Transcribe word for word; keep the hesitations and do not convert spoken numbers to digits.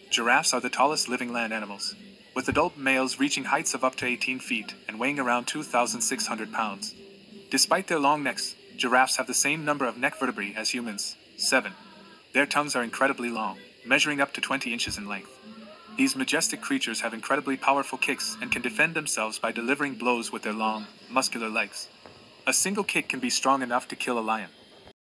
Giraffes are the tallest living land animals, with adult males reaching heights of up to eighteen feet and weighing around two thousand six hundred pounds. Despite their long necks, giraffes have the same number of neck vertebrae as humans, seven. Their tongues are incredibly long, measuring up to twenty inches in length. These majestic creatures have incredibly powerful kicks and can defend themselves by delivering blows with their long, muscular legs. A single kick can be strong enough to kill a lion.